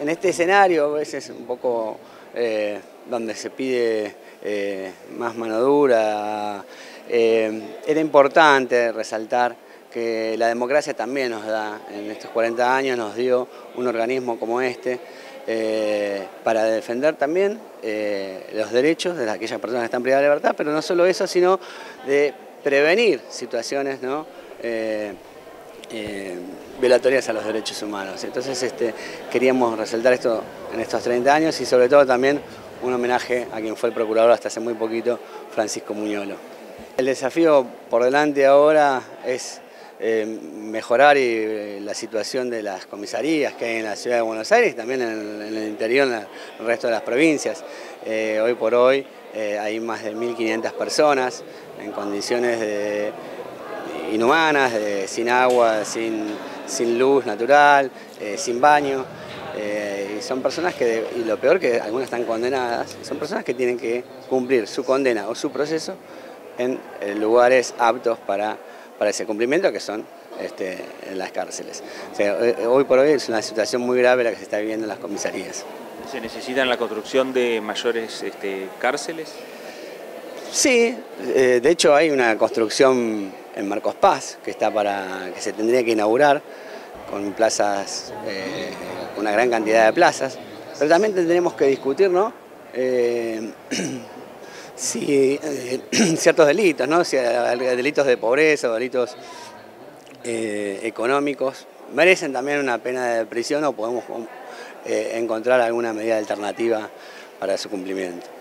En este escenario, a veces un poco donde se pide más mano dura, era importante resaltar que la democracia también nos da, en estos 40 años nos dio un organismo como este, para defender también los derechos de aquellas personas que están privadas de libertad, pero no solo eso, sino de prevenir situaciones, ¿no? Violatorias a los derechos humanos. Entonces queríamos resaltar esto en estos 30 años y sobre todo también un homenaje a quien fue el procurador hasta hace muy poquito, Francisco Muñolo. El desafío por delante ahora es mejorar la situación de las comisarías que hay en la ciudad de Buenos Aires y también en el interior, en el resto de las provincias. Hoy por hoy hay más de 1.500 personas en condiciones inhumanas, sin agua, sin luz natural, sin baño. Y son personas que, y lo peor que algunas están condenadas, son personas que tienen que cumplir su condena o su proceso en lugares aptos para ese cumplimiento, que son en las cárceles. O sea, hoy por hoy es una situación muy grave la que se está viviendo en las comisarías. ¿Se necesitan la construcción de mayores cárceles? Sí, de hecho hay una construcción en Marcos Paz que se tendría que inaugurar con plazas, una gran cantidad de plazas, pero también tendremos que discutir, ¿no? Si ciertos delitos, ¿no? Si delitos de pobreza o delitos económicos merecen también una pena de prisión o podemos encontrar alguna medida alternativa para su cumplimiento.